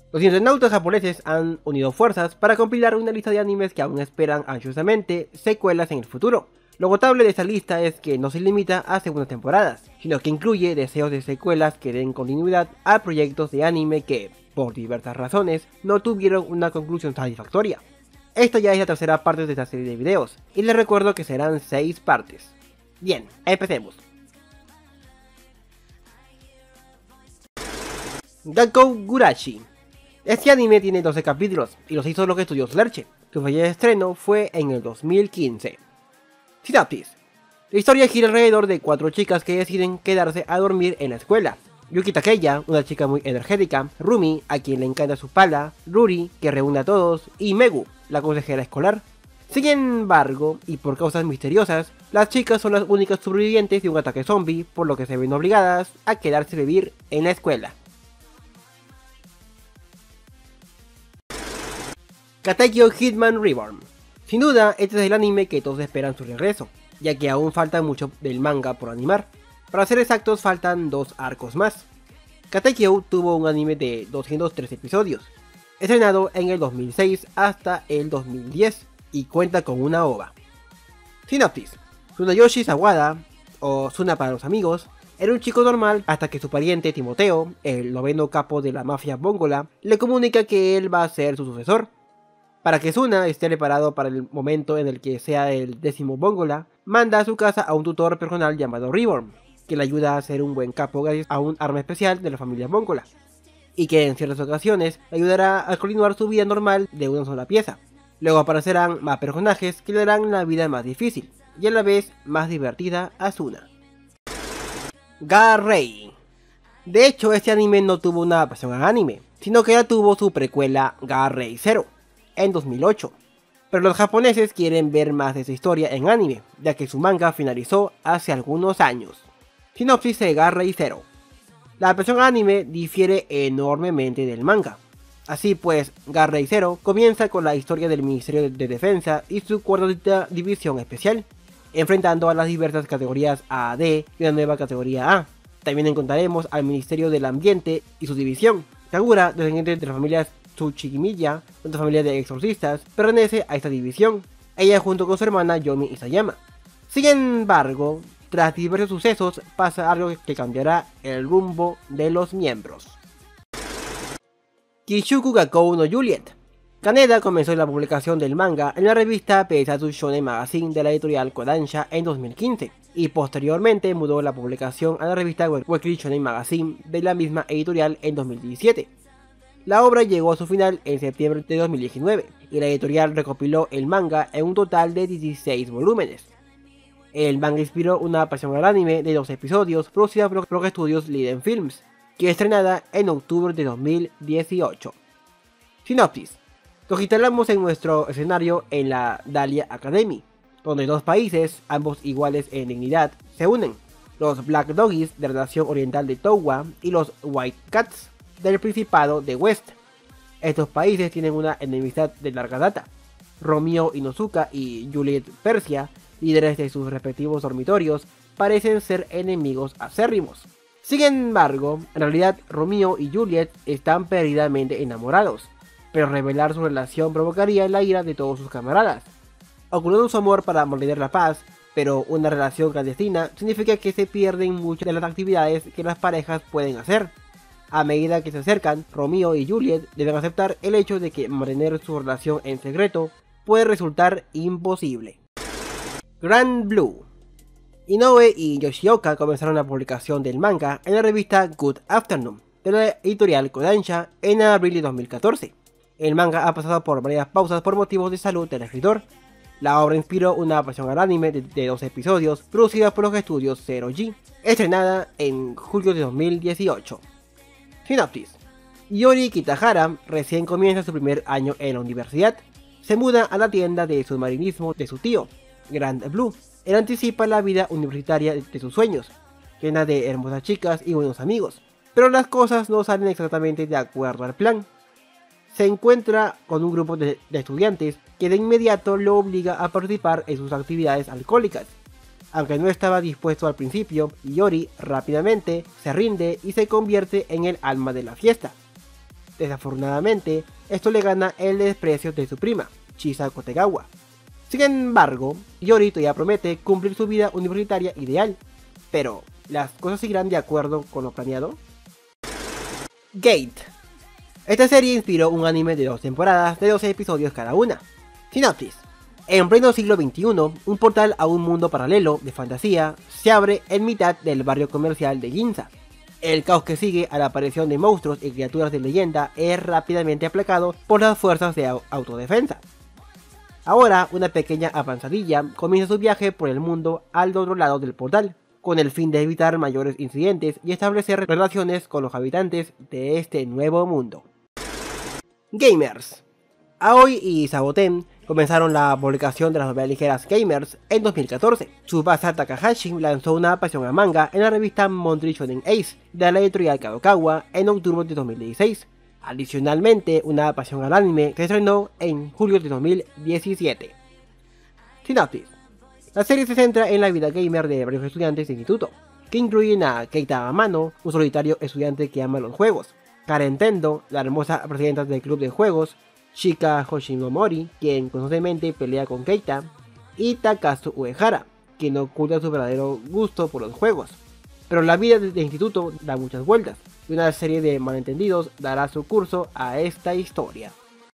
Los internautas japoneses han unido fuerzas para compilar una lista de animes que aún esperan ansiosamente secuelas en el futuro. Lo notable de esta lista es que no se limita a segundas temporadas, sino que incluye deseos de secuelas que den continuidad a proyectos de anime que, por diversas razones, no tuvieron una conclusión satisfactoria. Esta ya es la tercera parte de esta serie de videos, y les recuerdo que serán 6 partes. Bien, empecemos. Gakkou Gurashi. Este anime tiene 12 capítulos, y los hizo los estudios Lerche. Su fecha de estreno fue en el 2015. Sinopsis. La historia gira alrededor de 4 chicas que deciden quedarse a dormir en la escuela. Yuki Takeya, una chica muy energética, Rumi, a quien le encanta su pala, Ruri, que reúne a todos, y Megu, la consejera escolar. Sin embargo, y por causas misteriosas, las chicas son las únicas sobrevivientes de un ataque zombie, por lo que se ven obligadas a quedarse a vivir en la escuela. Katekyo Hitman Reborn. Sin duda, este es el anime que todos esperan su regreso, ya que aún falta mucho del manga por animar. Para ser exactos, faltan 2 arcos más. Katekyo tuvo un anime de 203 episodios, estrenado en el 2006 hasta el 2010, y cuenta con una OVA. Sinopsis. Tsunayoshi Sawada, o Tsuna para los amigos, era un chico normal hasta que su pariente Timoteo, el 9º capo de la mafia mongola, le comunica que él va a ser su sucesor. Para que Tsuna esté preparado para el momento en el que sea el 10º mongola, manda a su casa a un tutor personal llamado Reborn, que le ayuda a ser un buen capo gracias a un arma especial de la familia mongola, y que en ciertas ocasiones le ayudará a continuar su vida normal de una sola pieza. Luego aparecerán más personajes que le harán la vida más difícil, y a la vez más divertida a Tsuna. Ga-Rei. De hecho, este anime no tuvo una adaptación a anime, sino que ya tuvo su precuela Ga-Rei Zero, en 2008. Pero los japoneses quieren ver más de esa historia en anime, ya que su manga finalizó hace algunos años. Sinopsis de Ga-Rei Zero. La adaptación a anime difiere enormemente del manga. Así pues, Ga-Rei Zero comienza con la historia del Ministerio de Defensa y su cuarta división especial, enfrentando a las diversas categorías AD y una nueva categoría A. También encontraremos al Ministerio del Ambiente y su división. Kagura, descendiente de la familia Tsuchimiya, una familia de exorcistas, pertenece a esta división, ella junto con su hermana Yomi Isayama. Sin embargo, tras diversos sucesos, pasa algo que cambiará el rumbo de los miembros. Kishuku Gakkou no Juliet. Kaneda comenzó la publicación del manga en la revista Peisatsu Shonen Magazine de la editorial Kodansha en 2015, y posteriormente mudó la publicación a la revista Weekly Shonen Magazine de la misma editorial en 2017. La obra llegó a su final en septiembre de 2019, y la editorial recopiló el manga en un total de 16 volúmenes. El manga inspiró una adaptación al anime de 2 episodios producida por Studios Liden Films, que estrenada en octubre de 2018. Sinopsis. Nos instalamos en nuestro escenario en la Dahlia Academy, donde 2 países, ambos iguales en dignidad, se unen: los Black Doggies de la nación oriental de Towa y los White Cats del Principado de West. Estos países tienen una enemistad de larga data. Romeo Inosuka y Juliet Persia, líderes de sus respectivos dormitorios, parecen ser enemigos acérrimos. Sin embargo, en realidad Romeo y Juliet están perdidamente enamorados, pero revelar su relación provocaría la ira de todos sus camaradas. Ocultando su amor para mantener la paz, pero una relación clandestina significa que se pierden muchas de las actividades que las parejas pueden hacer. A medida que se acercan, Romeo y Juliet deben aceptar el hecho de que mantener su relación en secreto puede resultar imposible. Grand Blue. Inoue y Yoshioka comenzaron la publicación del manga en la revista Good Afternoon de la editorial Kodansha en abril de 2014. El manga ha pasado por varias pausas por motivos de salud del escritor. La obra inspiró una adaptación al anime de 2 episodios producida por los estudios Zero G, estrenada en julio de 2018. Sinopsis. Yori Kitahara recién comienza su primer año en la universidad. Se muda a la tienda de submarinismo de su tío, Grand Blue. Él anticipa la vida universitaria de sus sueños, llena de hermosas chicas y buenos amigos, pero las cosas no salen exactamente de acuerdo al plan. Se encuentra con un grupo de estudiantes que de inmediato lo obliga a participar en sus actividades alcohólicas. Aunque no estaba dispuesto al principio, Yori rápidamente se rinde y se convierte en el alma de la fiesta. Desafortunadamente, esto le gana el desprecio de su prima, Chisa Kotegawa. Sin embargo, Yorito ya promete cumplir su vida universitaria ideal, pero ¿las cosas seguirán de acuerdo con lo planeado? Gate. Esta serie inspiró un anime de 2 temporadas de 12 episodios cada una. Sinopsis. En pleno siglo XXI, un portal a un mundo paralelo de fantasía se abre en mitad del barrio comercial de Ginza. El caos que sigue a la aparición de monstruos y criaturas de leyenda es rápidamente aplacado por las fuerzas de autodefensa. Ahora, una pequeña avanzadilla comienza su viaje por el mundo al otro lado del portal, con el fin de evitar mayores incidentes y establecer relaciones con los habitantes de este nuevo mundo. Gamers. Aoi y Saboten comenzaron la publicación de las novelas ligeras Gamers en 2014. Tsubasa Takahashi lanzó una adaptación a manga en la revista Monthly Shonen Ace de la editorial Kadokawa en octubre de 2016. Adicionalmente, una adaptación al anime se estrenó en julio de 2017. Sinopsis. La serie se centra en la vida gamer de varios estudiantes de instituto, que incluyen a Keita Amano, un solitario estudiante que ama los juegos, Karen Tendo, la hermosa presidenta del club de juegos, Shika Hoshinomori, quien constantemente pelea con Keita, y Takazu Uehara, quien oculta su verdadero gusto por los juegos. Pero la vida de instituto da muchas vueltas, y una serie de malentendidos dará su curso a esta historia.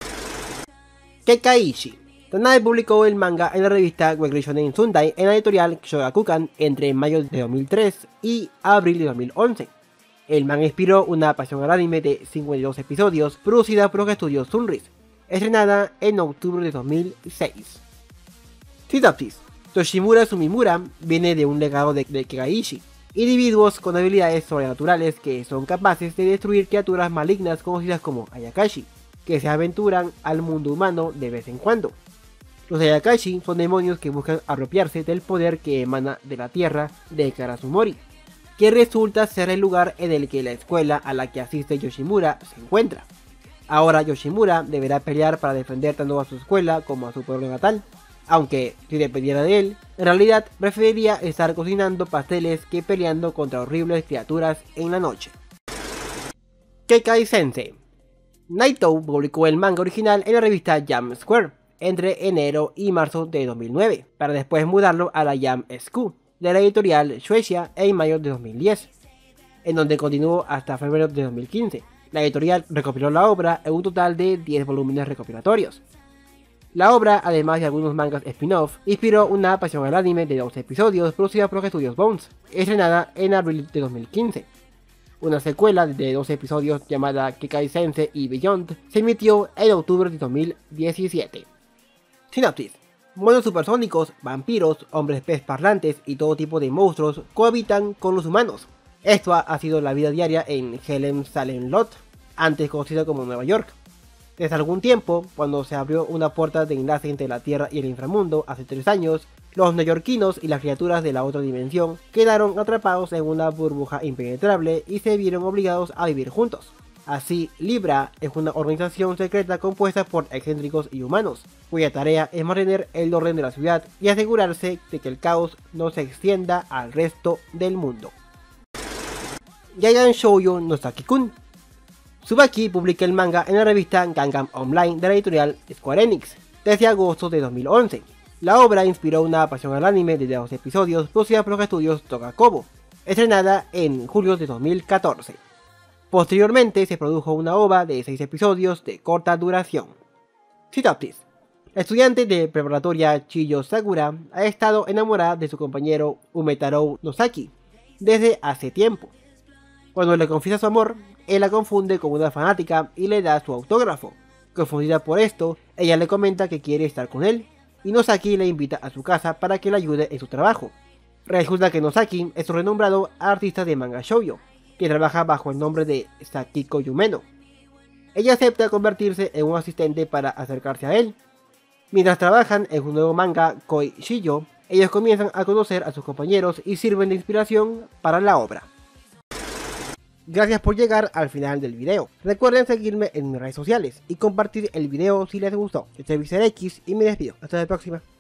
Kekaishi. Tanabe publicó el manga en la revista Weekly Shonen Sunday en la editorial Shogakukan entre mayo de 2003 y abril de 2011. El manga inspiró una adaptación al anime de 52 episodios producida por los estudios Sunrise, estrenada en octubre de 2006. Sinopsis. Toshimura Sumimura viene de un legado de Kekaishi, individuos con habilidades sobrenaturales que son capaces de destruir criaturas malignas conocidas como Ayakashi, que se aventuran al mundo humano de vez en cuando. Los Ayakashi son demonios que buscan apropiarse del poder que emana de la tierra de Karasumori, que resulta ser el lugar en el que la escuela a la que asiste Yoshimura se encuentra. Ahora Yoshimura deberá pelear para defender tanto a su escuela como a su pueblo natal, aunque si dependiera de él, en realidad preferiría estar cocinando pasteles que peleando contra horribles criaturas en la noche. Kekai Sensei. Naito publicó el manga original en la revista Jump Square entre enero y marzo de 2009, para después mudarlo a la Jump SQ de la editorial Shueisha en mayo de 2010, en donde continuó hasta febrero de 2015. La editorial recopiló la obra en un total de 10 volúmenes recopilatorios. La obra, además de algunos mangas spin-off, inspiró una adaptación al anime de 12 episodios producida por los estudios Bones, estrenada en abril de 2015. Una secuela de 12 episodios llamada Kekai Sensei y Beyond se emitió en octubre de 2017. Sinopsis. Monos supersónicos, vampiros, hombres pez parlantes y todo tipo de monstruos cohabitan con los humanos. Esto ha sido la vida diaria en Helem Salem Lot, antes conocido como Nueva York. Desde algún tiempo, cuando se abrió una puerta de enlace entre la Tierra y el inframundo hace 3 años, los neoyorquinos y las criaturas de la otra dimensión quedaron atrapados en una burbuja impenetrable y se vieron obligados a vivir juntos. Así, Libra es una organización secreta compuesta por excéntricos y humanos, cuya tarea es mantener el orden de la ciudad y asegurarse de que el caos no se extienda al resto del mundo. Giant Shoujo no Saki-kun. Tsubaki publica el manga en la revista Gangan Online de la editorial Square Enix desde agosto de 2011. La obra inspiró una adaptación al anime de 2 episodios producida por los estudios Togakobo, estrenada en julio de 2014. Posteriormente se produjo una OVA de 6 episodios de corta duración. Sinopsis. La estudiante de preparatoria Chiyo Sakura ha estado enamorada de su compañero Umetaro Nosaki desde hace tiempo. Cuando le confiesa su amor, él la confunde con una fanática y le da su autógrafo. Confundida por esto, ella le comenta que quiere estar con él, y Nosaki le invita a su casa para que le ayude en su trabajo. Resulta que Nosaki es un renombrado artista de manga shoujo, que trabaja bajo el nombre de Sakiko Yumeno. Ella acepta convertirse en un asistente para acercarse a él. Mientras trabajan en un nuevo manga Koi Shijo, ellos comienzan a conocer a sus compañeros y sirven de inspiración para la obra. Gracias por llegar al final del video. Recuerden seguirme en mis redes sociales y compartir el video si les gustó. Yo soy VicerX y me despido. Hasta la próxima.